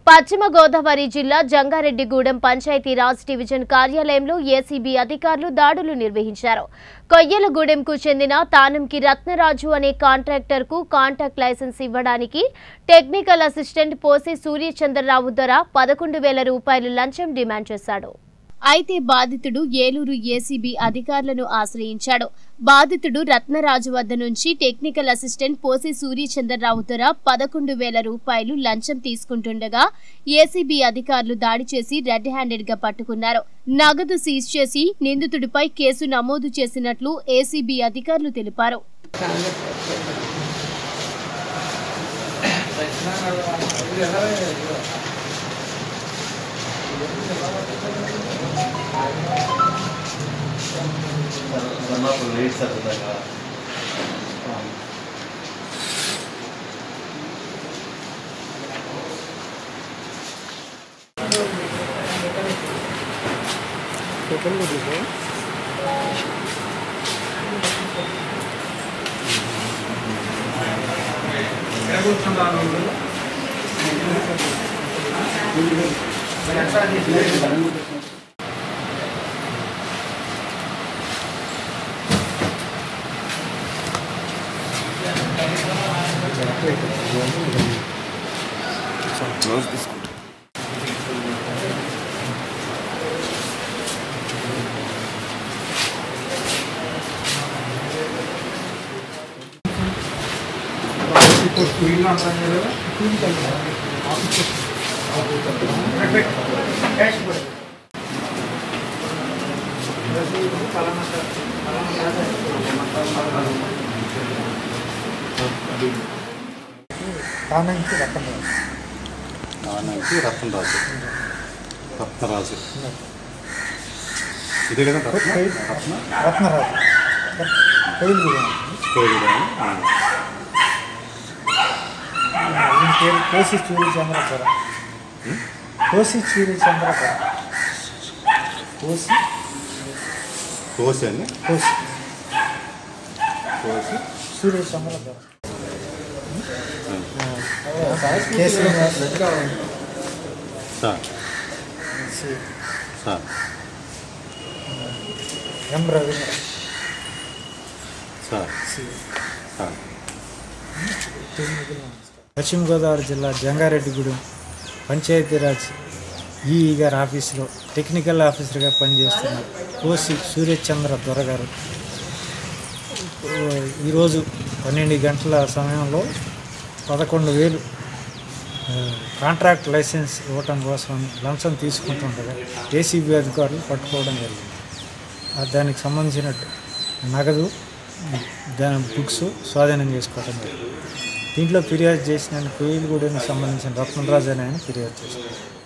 పశ్చిమ గోదావరి జిల్లా జంగారెడ్డిగూడెం పంచాయతీరాజ్ డివిజన్ కార్యాలయంలో ఏసీబీ అధికారులు దాడులు నిర్వహించారు. కొయ్యలగూడెంకు చెందిన తానంకి రత్నరాజు అనే కాంట్రాక్టర్కు కాంట్రాక్ట్ లైసెన్స్ ఇవ్వడానికి టెక్నికల్ అసిస్టెంట్ పోసి సూర్యచంద్రరావు ద్వారా 11,000 రూపాయలు లంచం డిమాండ్ చేశాడు. అయితే బాధితుడు ఏలూరు ఏసీబీ అధికారులను ఆశ్రయించాడు. బాధితుడు రత్నరాజు వద్ద నుంచి టెక్నికల్ అసిస్టెంట్ పోసి సూర్యచంద్రరావు ద్వారా 11,000 రూపాయలు లంచం తీసుకుంటుండగా ఏసీబీ అధికారులు దాడి చేసి రెడ్ హ్యాండెడ్ గా పట్టుకున్నారు. నగదు సీజ్ చేసి నిందితుడిపై కేసు నమోదు చేసినట్లు ఏసీబీ అధికారులు తెలిపారు. రత్నరాజు ఇదే కదా రత్నరాజు పేరు కోసి సూర్యచంద్రపుర కోసి సూర్యచంద్రపుర కోసి కోసి అండి కోసి కోసి సూర్యచంద్రపుర కేసు ఎం రవీంద్ర పశ్చిమ గోదావరి జిల్లా జంగారెడ్డిగూడెం పంచాయతీరాజ్ ఈఈ గారి ఆఫీసులో టెక్నికల్ ఆఫీసర్గా పనిచేస్తున్న కోసి సూర్యచంద్ర దొరగారు ఈరోజు 12 గంటల సమయంలో 11,000 కాంట్రాక్ట్ లైసెన్స్ ఇవ్వటం కోసం లంచం తీసుకుంటుండగా ఏసీబీ అధికారులు పట్టుకోవడం జరిగింది. దానికి సంబంధించినట్టు నగదు దాని బుక్స్ స్వాధీనం చేసుకోవడం జరిగింది. దీంట్లో ఫిర్యాదు చేసిన కొయ్యలగూడెంకి సంబంధించిన రత్నరాజు అని ఆయన ఫిర్యాదు చేశారు.